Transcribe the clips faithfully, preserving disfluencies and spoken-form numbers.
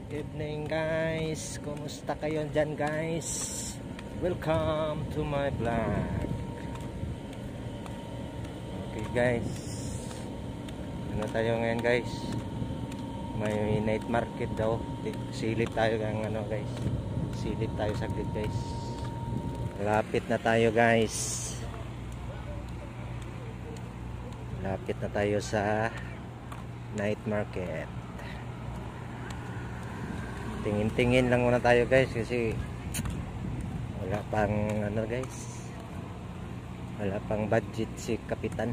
Evening guys, kumusta kayo dyan guys? Welcome to my vlog. Okay guys, ano tayo ngayon guys? May night market daw. Silip tayo ng ano guys. Silip tayo saglit guys. Lapit na tayo guys. Lapit na tayo sa night market. Tingin-tingin lang muna tayo guys kasi wala pang ano guys, wala pang budget si kapitan.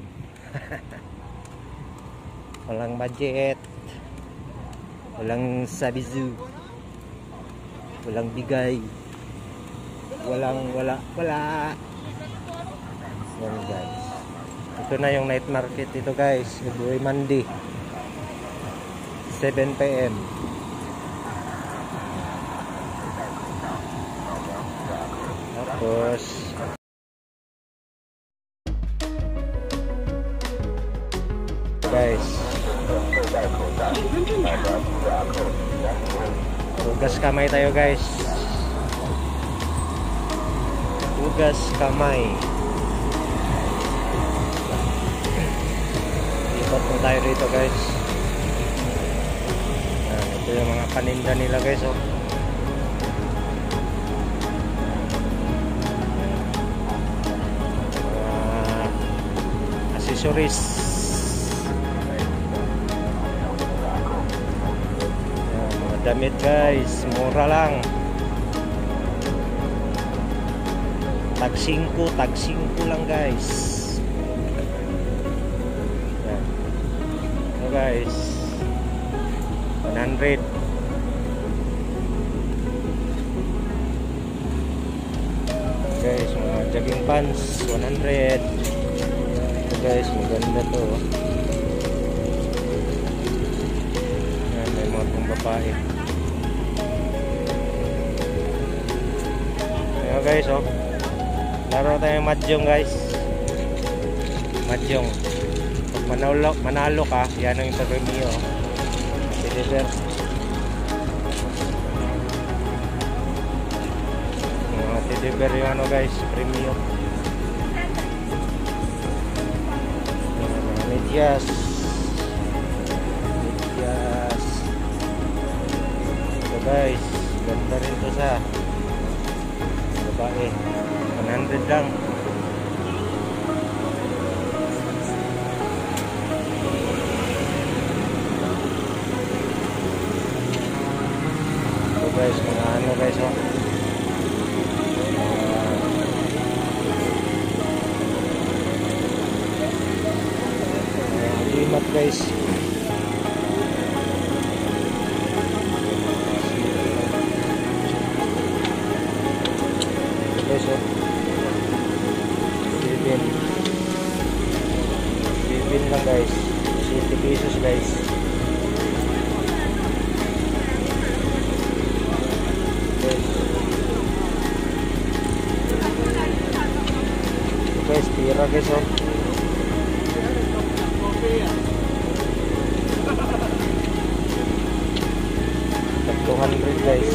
Walang budget, walang sabizu, walang bigay, walang wala wala yan guys. Ito na yung night market ito guys, every Monday seven p m Tapos guys, hugas kamay tayo guys. Hugas kamay. Ikot mo tayo dito guys. Nah, ito yung mga paninda nila guys oh. Accessories. Yan, mga damit guys, mura lang. Tag singko, tag singko lang guys. Yan. So guys, one hundred. Guys, mga jogging pants one hundred. Guys, maganda to oh. Yan, may mga pang babae. Ayan guys oh, laro tayo mahjong guys. Mahjong, pag manalo, manalo ka, yan ang interview oh. Deliver mga deliver yung ano guys, premium. Medyas, medyas. So guys, ganda rin to sa babae, one hundred lang. So guys, mga ano guys oh, limat guys. Guys oh, seven seven lang guys, sixty pesos guys. Guys, guys, pira guys oh. two hundred guys.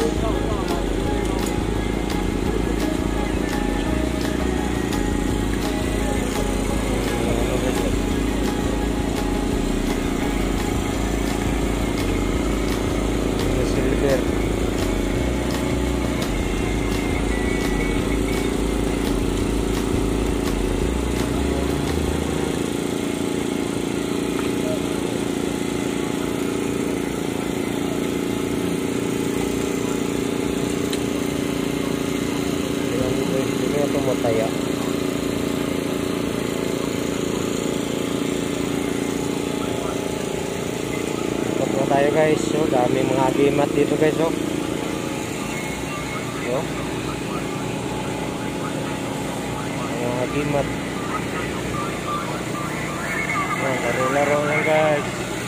Silver. Tayo. Ikot na tayo guys. So, dami mga agimat dito guys oh. So, mga agimat. Yan, laro-laro lang guys.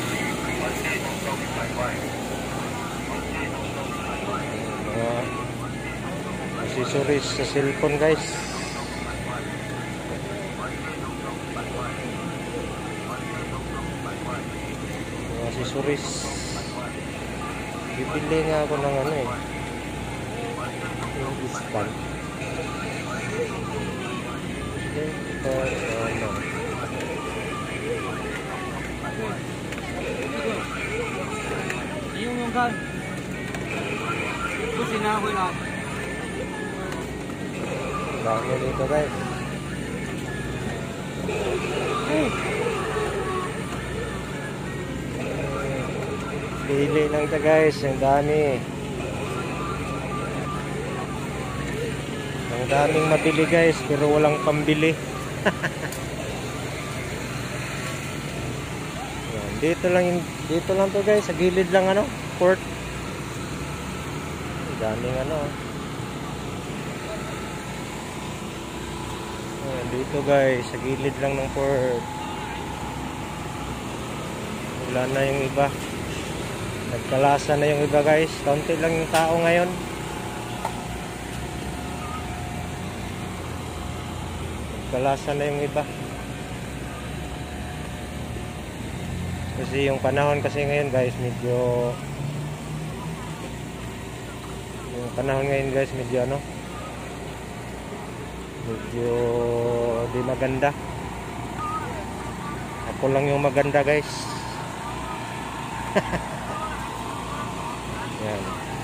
Mga accessories sa cellphone guys. Accessories. Bibili nga ako ng ano eh. Yung ispan. Ito, ano. Yung yung kan. Ito sinahoy lang. Dami dito guys. Pili lang ito guys, ang dami. Ang daming mabili guys, pero walang pambili. Yan, dito lang yung, dito lang to guys, sa gilid lang ano, port. Ang daming ano. Yan, dito guys, sa gilid lang ng port. Wala na yung iba. Nagkalasa na yung iba guys. Kaunti lang yung tao ngayon. Nagkalasa na yung iba. Kasi yung panahon kasi ngayon guys, medyo yung panahon ngayon guys, medyo ano, medyo di maganda. Ako lang yung maganda guys. Yan.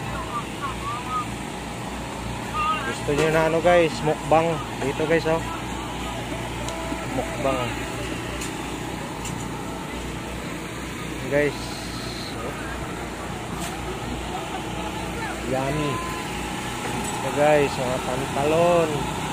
Gusto nyo na ano guys, mukbang dito guys oh. Mukbang guys. Yummy. Ito guys, mga pantalon.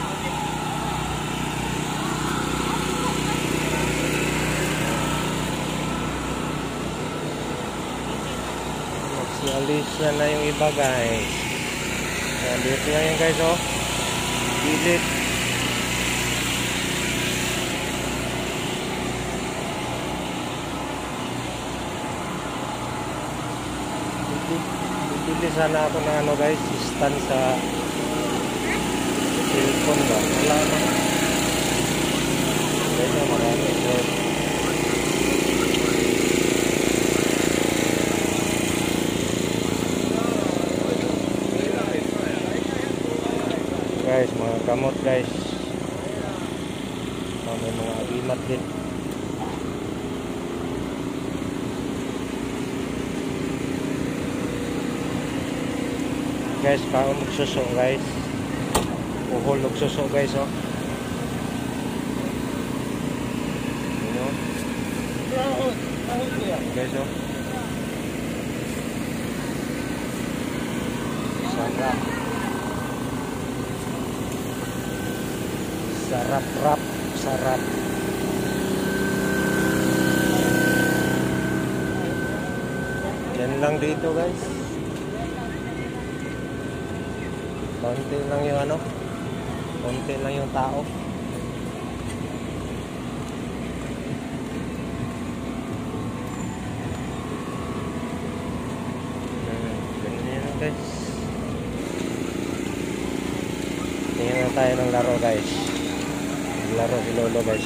Alis na na yung iba guys. Yan, dito na yun guys oh. Gilid. Bibili sana ako ng ano guys, stand sa cellphone ba? Wala na. Ito marami so. Guys, mga kamot guys. May mga agimat din. Guys, kaon magsuso guys. Uhol magsuso guys oh. Ano? Guys oh. Sarap. Sarap rap, sarap. Yan lang dito guys. Konti lang yung ano, konti lang yung tao. Ganyan guys. Tingnan na tayo ng laro guys. Laro si Lolo guys.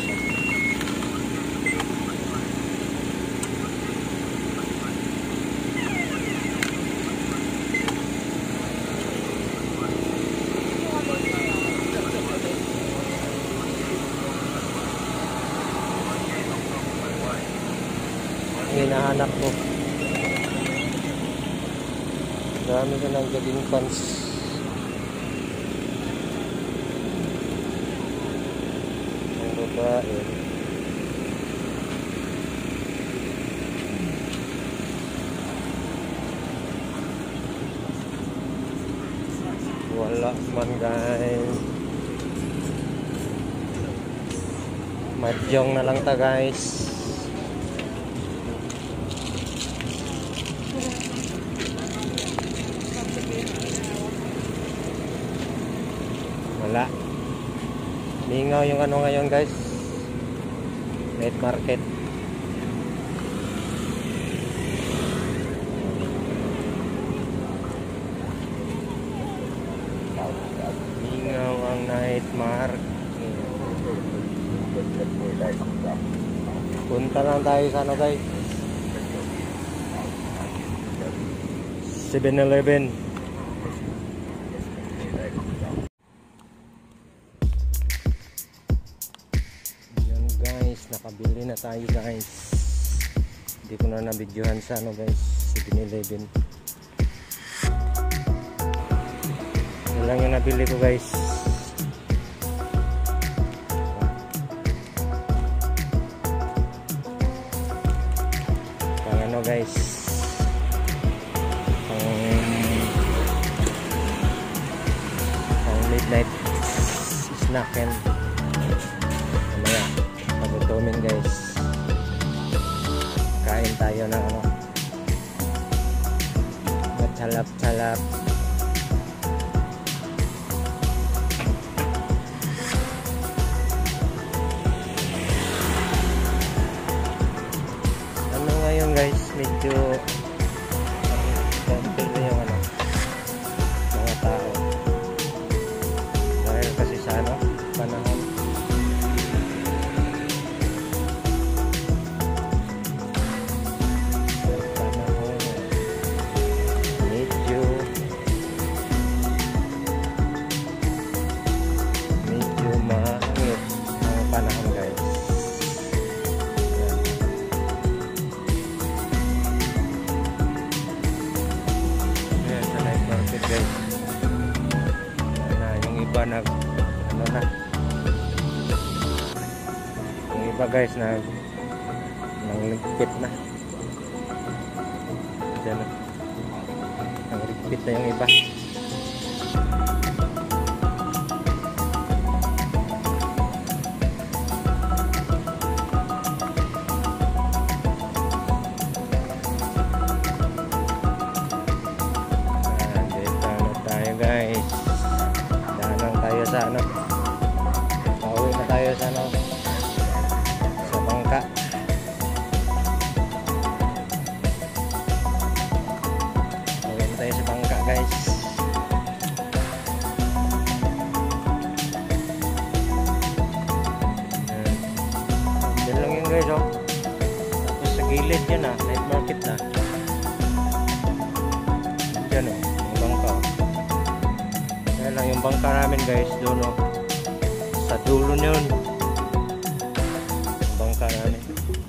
Hinahanap ko. Dami ko ng jogging pants. Ang babae. Wala man guys. Mahjong na lang ta guys. Wala. Lingaw yung ano ngayon guys. Night market. Lingaw ang night market. Punta lang tayo sa ano guys. seven eleven. Yan guys, nakabili na tayo guys. Hindi ko na nabidyohan sa ano guys, seven eleven. Yan lang yung nabili ko guys. Pang ano guys, pang, pang midnight snackin. Mamaya pagutumin guys, kain tayo ng ano, matsalap-salap. Ano ngayon guys, medyo konti na yung ano, mga tao dahil kasi sa ano, panahon. Nag ano na yung iba guys, nag nangligpit na dyan, nangligpit na yung iba. Ayan, dito na tayo guys, sa ano, pauwi na tayo sa ano, sa bangka. Pauwi na tayo sa bangka guys. Diyan lang yun guys oh. Tapos sa gilid yun ah, night market na. Diyan oh, yung bangka oh. Yan lang yung bangka namin guys, doon oh. Sa dulo yun yung bangka namin.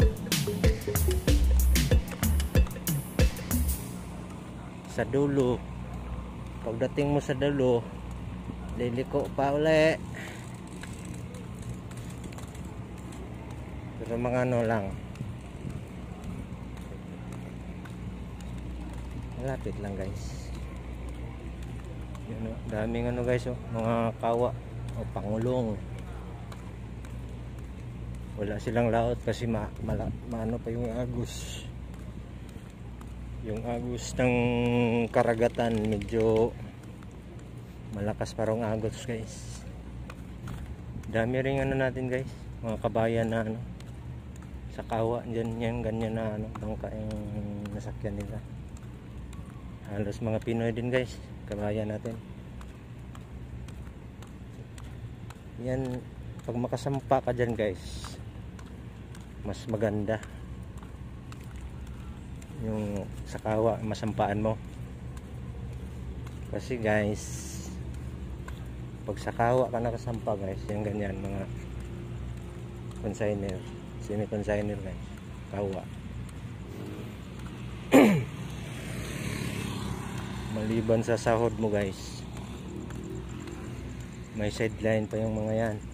Sa dulo, pagdating mo sa dulo, liliko pa uli. Pero mga ano lang, malapit lang guys. Yun, oh, daming ano guys oh, mga kawa o pangulong. Wala silang laot kasi ma, mala, maano pa yung agos. Yung agos ng karagatan medyo malakas parang agos guys. Dami ring ano natin guys, mga kabayan na ano sa kawa dyan, yan ganyan na ano, bangka yung nasakyan nila. Halos mga Pinoy din guys, kabayan natin. Yan, pag makasampa ka dyan guys, mas maganda yung sa kawa, masampaan mo. Kasi guys, pag sa kawa ka nakasampa guys, yung ganyan mga consignor, semi consignor guys, kawa. Maliban sa sahod mo guys, may sideline pa yung mga yan.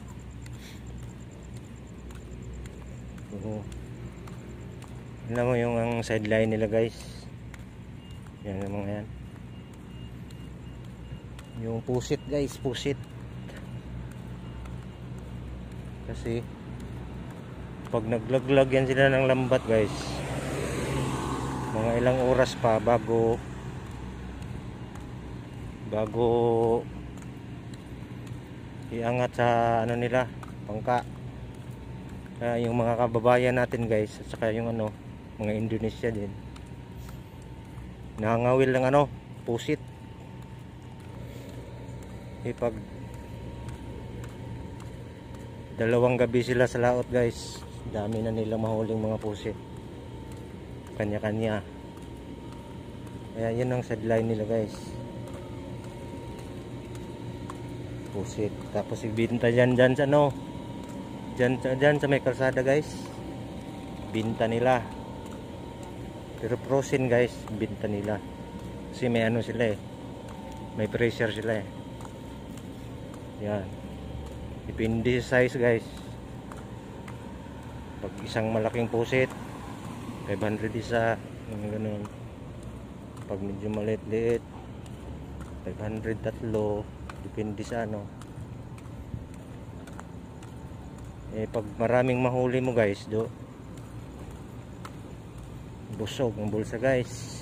Oo. Alam mo yung ang sideline nila guys, yan yung mga yan, yung pusit guys, pusit. Kasi pag naglaglag yan sila ng lambat guys, mga ilang oras pa bago bago iangat sa ano nila, bangka. Kaya yung mga kababayan natin guys, at saka yung ano, mga Indonesia din, nangangawil ng ano, pusit. E pag dalawang gabi sila sa laot guys, dami na nilang mahuling mga pusit, kanya-kanya. Kaya yun ang sideline nila guys. Pusit. Tapos ibinta dyan dyan sa ano. Dyan, dyan sa may kalsada guys. Binta nila. Pero frozen guys, binta nila. Kasi may ano sila eh. May pressure sila eh. Yan. Depende sa size guys. Pag isang malaking pusit, five hundred isa. Yung ganun. Pag medyo maliit-liit, five hundred tatlo. Depende sa ano. Eh pag maraming mahuli mo guys, do busog ang bulsa guys.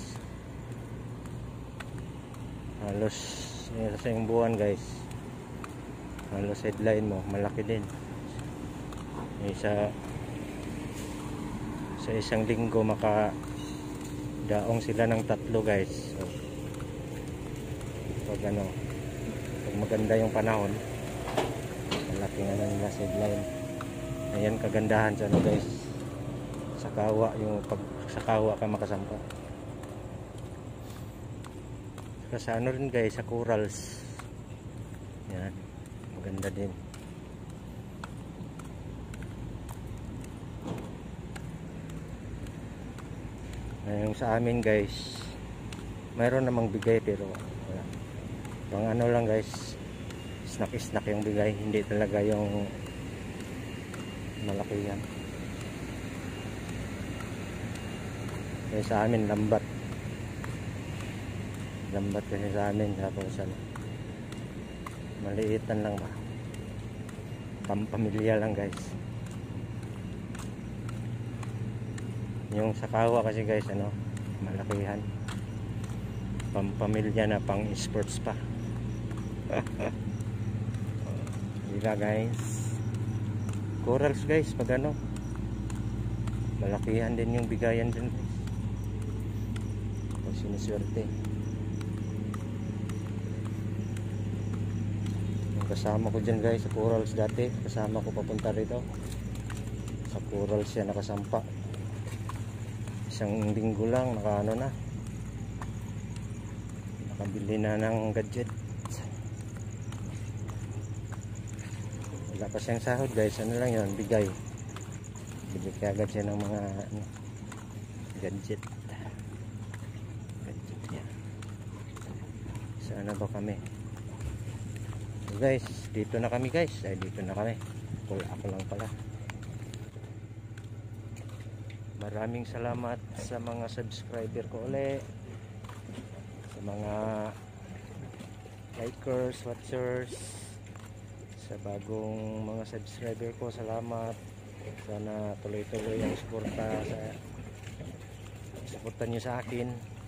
Halos eh, sa yung buwan guys, halos headline mo malaki din. Eh, sa sa isang linggo maka daong sila ng tatlo guys. So, pag ano, pag maganda yung panahon, malaki nga na nila headline. Ayan kagandahan sa ano guys, sa kawa, yung pag sa kawa ka makasampa. Saka sa ano rin guys, sa corals. Yan, maganda din. Yung sa amin guys, mayroon namang bigay pero wala. Pang ano lang guys, snack snack yung bigay, hindi talaga yung malaki yan. Kaya sa amin lambat. Lambat kasi sa amin, tapos ano, maliitan lang ba, pampamilya lang guys. Yung sa kawa kasi guys, ano, malakihan, pampamilya na, pang sports pa. Diba guys, corals guys, pag ano, malakihan din yung bigayan din guys, pag siniswerte. Kasama ko dyan guys sa corals dati, kasama ko papunta rito sa corals yan, nakasampa isang linggo lang, naka ano na, nakabili na ng gadget. Wala pa siyang sahod guys, ano lang yun, bigay, bili kagad siya ng mga ano, gadget gadget yan. Sana ba kami. So guys, dito na kami guys. Ay, dito na kami. Wala ako lang pala. Maraming salamat sa mga subscriber ko ulit, sa mga likers, watchers, sa bagong mga subscriber ko. Salamat. Sana tuloy-tuloy ang suporta sa suporta nyo sa akin.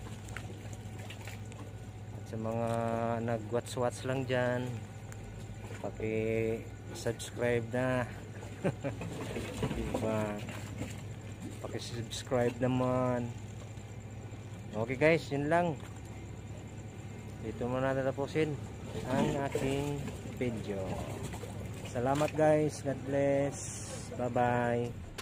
At sa mga nag-watch-watch lang dyan, paki-subscribe na. Diba? Paki-subscribe naman. Okay guys, yun lang. Dito muna tatapusin ang aking video. Salamat guys. God bless. Bye bye.